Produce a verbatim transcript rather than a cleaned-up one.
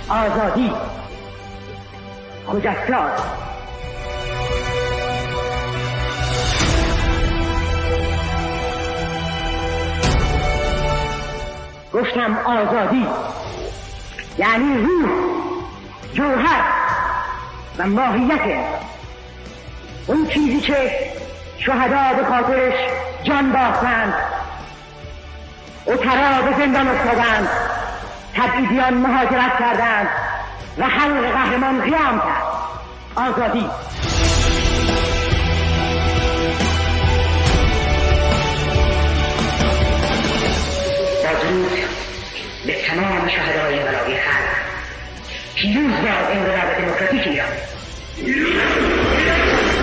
آزادی، خجسته آزادی. گفتم آزادی یعنی روح، جوهر و ماهیت انسان، اون چیزی که شهدا به خاطرش جان باختند، اترا به زندان افتادند، تبعیدیان مهاجرت کردند و خلق قهرمان قیام کرد. آزادی. با درود به تمام شهدای انقلابی خلق، پیروز باد انقلاب دموکراتیک ایران.